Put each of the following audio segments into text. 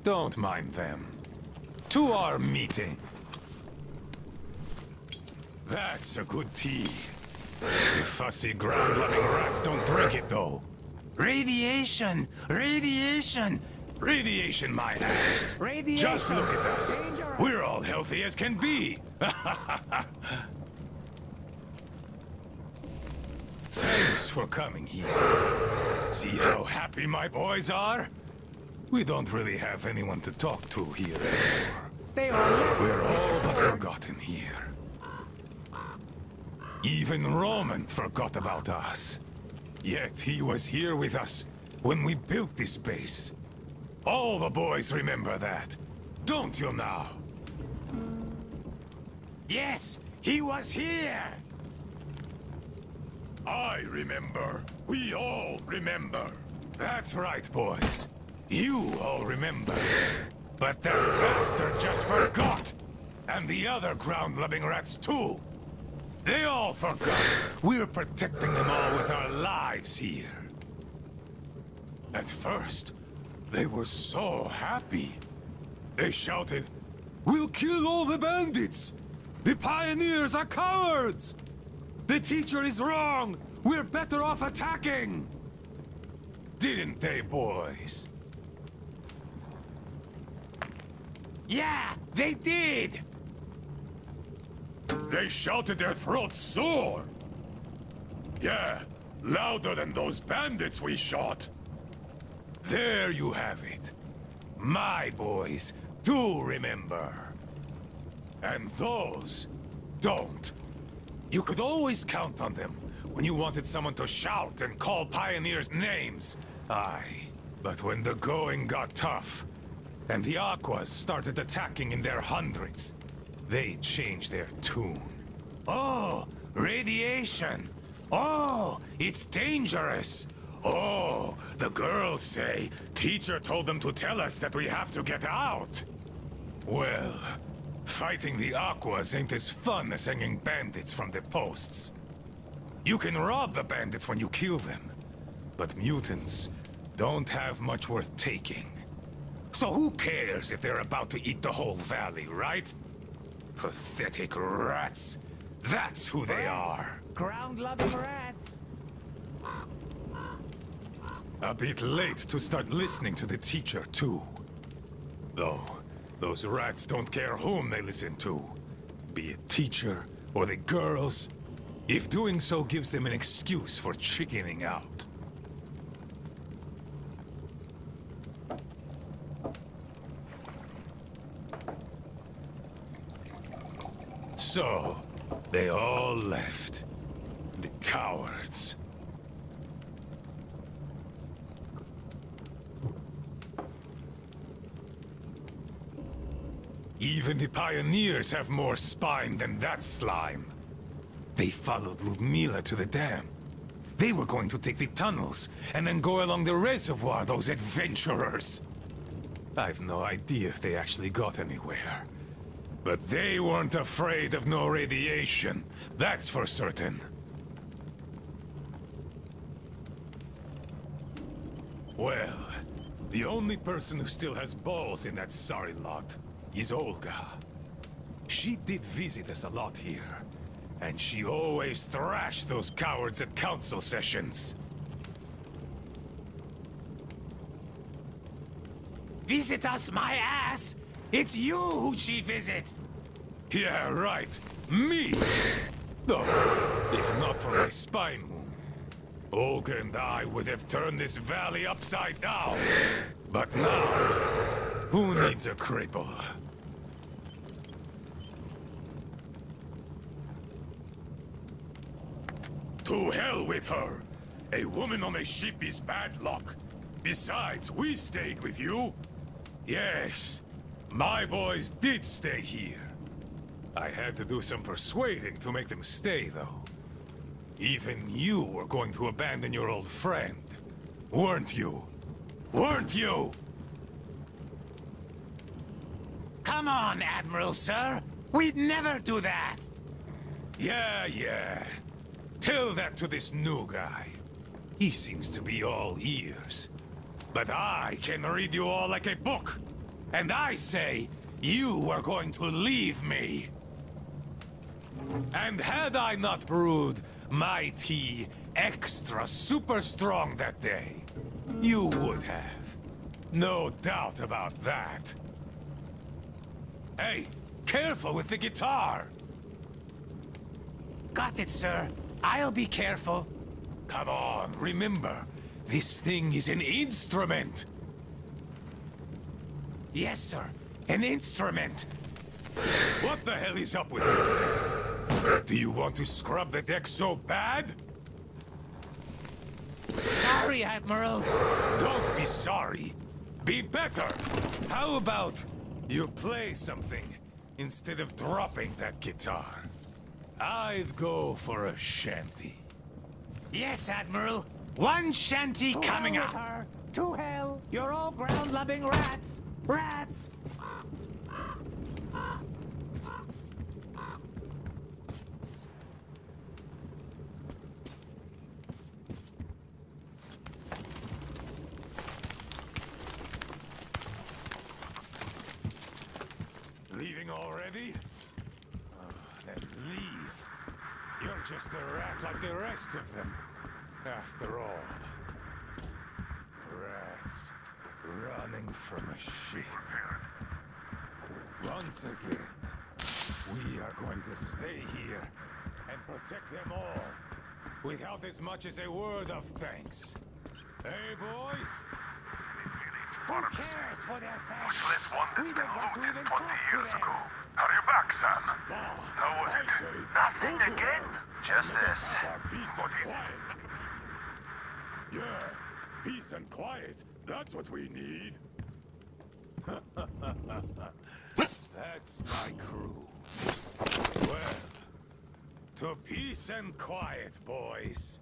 Don't mind them. To our meeting. That's a good tea. You fussy ground-loving rats don't drink it, though. Radiation! Radiation! Radiation, my ass! Radiation. Just look at us. Dangerous. We're all healthy as can be. Thanks for coming here. See how happy my boys are? We don't really have anyone to talk to here anymore. They are left. We're all but forgotten here. Even Roman forgot about us. Yet he was here with us when we built this base. All the boys remember that. Don't you now? Yes, he was here! I remember. We all remember. That's right, boys. You all remember. But that bastard just forgot! And the other ground-loving rats, too! They all forgot! We're protecting them all with our lives here. At first, they were so happy. They shouted, "We'll kill all the bandits! The pioneers are cowards! The teacher is wrong! We're better off attacking!" Didn't they, boys? Yeah, they did! They shouted their throats sore! Yeah, louder than those bandits we shot! There you have it. My boys do remember. And those don't. You could always count on them when you wanted someone to shout and call pioneers names. Aye, but when the going got tough, and the Aquas started attacking in their hundreds, they changed their tune. Oh, radiation! Oh, it's dangerous! Oh, the girls say teacher told them to tell us that we have to get out. Well, fighting the Aquas ain't as fun as hanging bandits from the posts. You can rob the bandits when you kill them, but mutants don't have much worth taking. So who cares if they're about to eat the whole valley, right? Pathetic rats. That's who they are. Ground-loving rats. A bit late to start listening to the teacher, too. Though, those rats don't care whom they listen to. Be it teacher or the girls, if doing so gives them an excuse for chickening out. So, they all left. The cowards. Even the pioneers have more spine than that slime. They followed Ludmila to the dam. They were going to take the tunnels, and then go along the reservoir, those adventurers. I've no idea if they actually got anywhere. But they weren't afraid of no radiation, that's for certain. Well, the only person who still has balls in that sorry lot is Olga. She did visit us a lot here, and she always thrashed those cowards at council sessions. Visit us, my ass! It's you who she visit! Yeah, right. Me! Though, if not for my spine wound, Olga and I would have turned this valley upside down. But now, who needs a cripple? To hell with her! A woman on a ship is bad luck. Besides, we stayed with you. Yes, my boys did stay here. I had to do some persuading to make them stay, though. Even you were going to abandon your old friend, weren't you? Weren't you? Come on, Admiral, sir. We'd never do that. Yeah. Tell that to this new guy. He seems to be all ears. But I can read you all like a book. And I say, you were going to leave me. And had I not brewed my tea extra super strong that day, you would have. No doubt about that. Hey, careful with the guitar! Got it, sir. I'll be careful. Come on, remember, this thing is an instrument. Yes, sir. An instrument. What the hell is up with you today? Do you want to scrub the deck so bad? Sorry, Admiral. Don't be sorry. Be better. How about you play something instead of dropping that guitar? I'd go for a shanty. Yes, Admiral. One shanty coming up. Her. To hell! You're all ground-loving rats! Rats! Leaving already? Oh, then leave. You're just a rat like the rest of them. After all. Rats running from a sheep. Once again, we are going to stay here and protect them all without as much as a word of thanks. Hey, boys? Who cares for their thanks? Useless one that's We been don't want to looted even 20 talk to years them. ago. Are you back, Sam? Bah, How was I it? say, Nothing go to again? hell. Just Let us this. have our peace What and is it? quiet. Yeah, peace and quiet. That's what we need. That's my crew. Well, to peace and quiet, boys.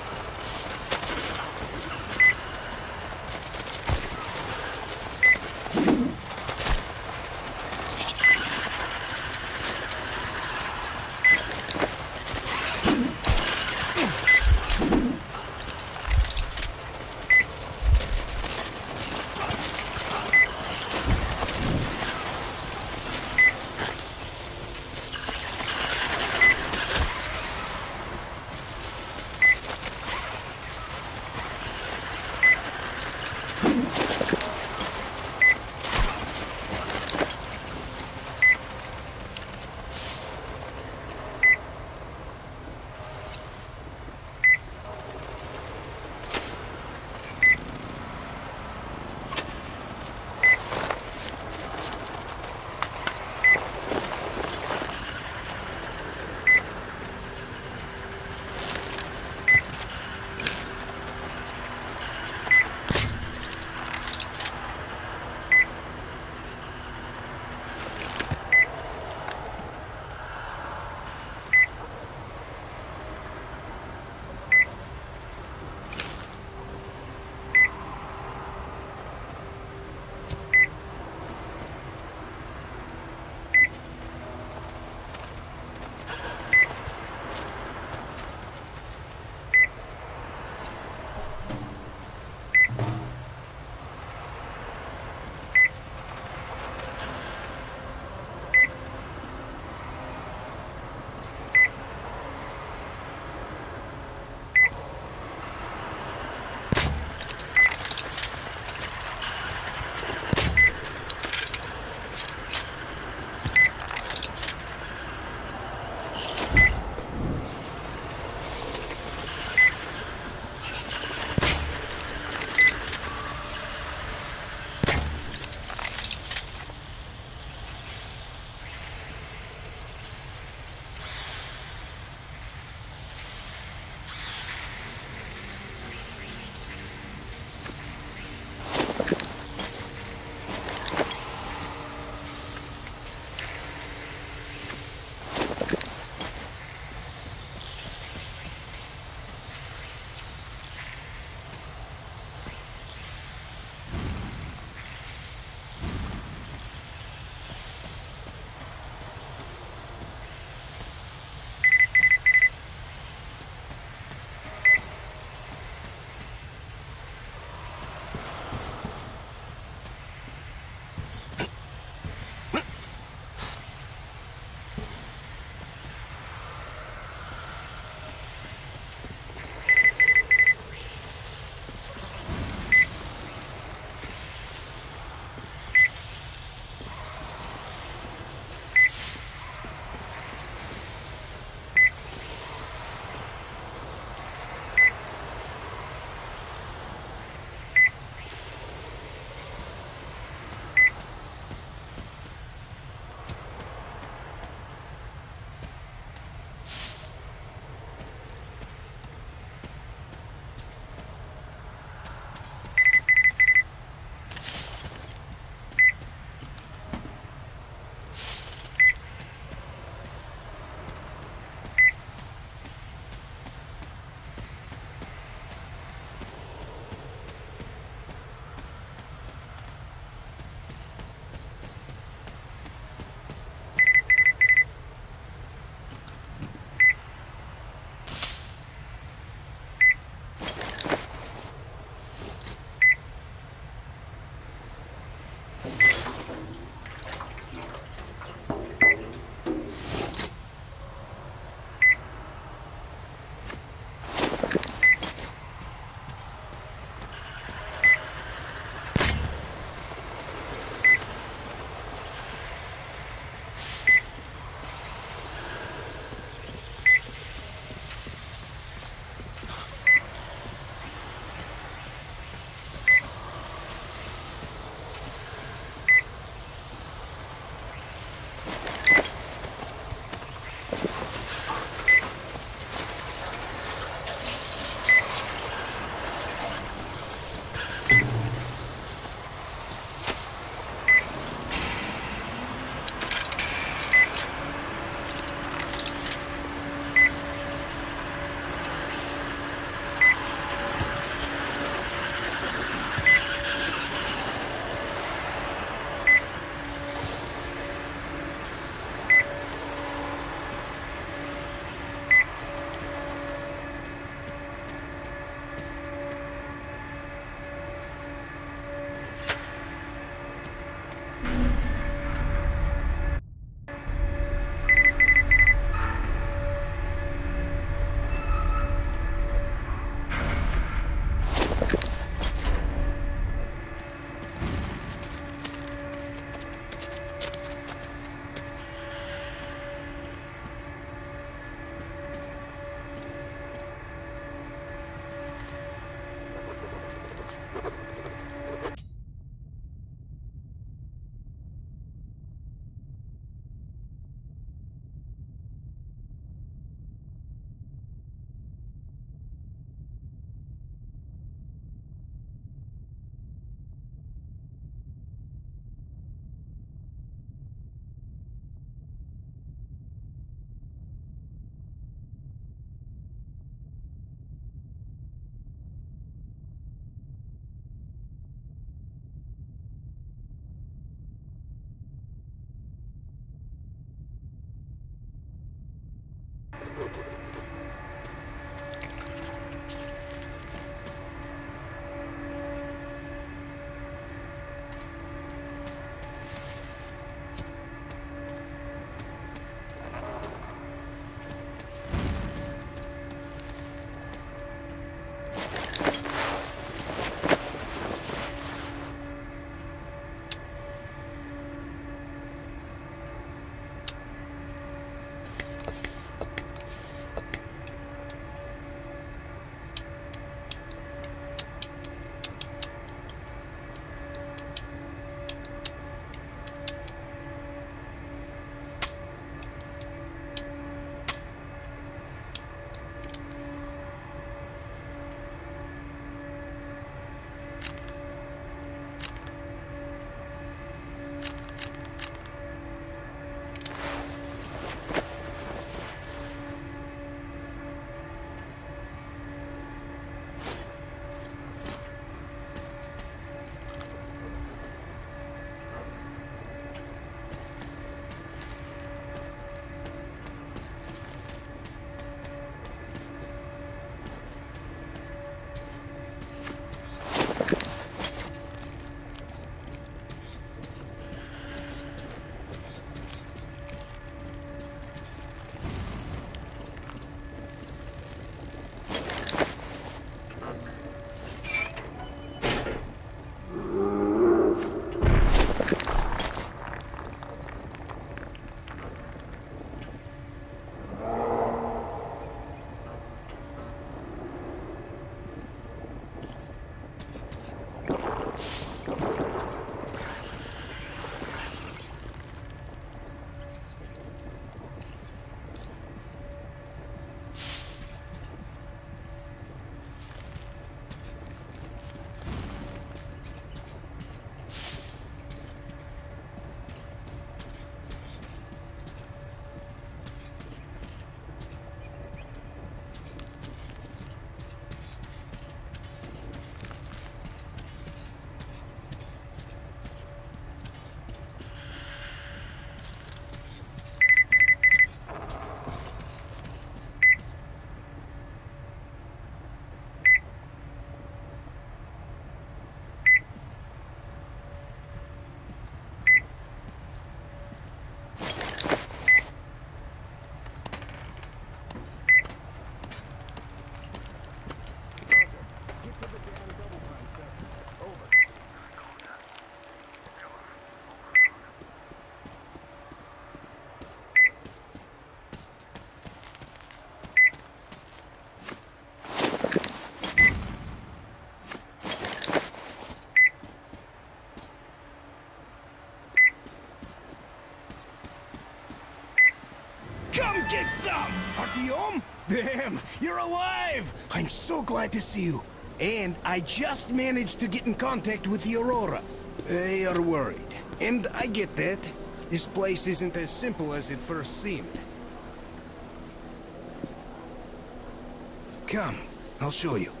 So glad to see you. And I just managed to get in contact with the Aurora. They are worried. And I get that. This place isn't as simple as it first seemed. Come, I'll show you.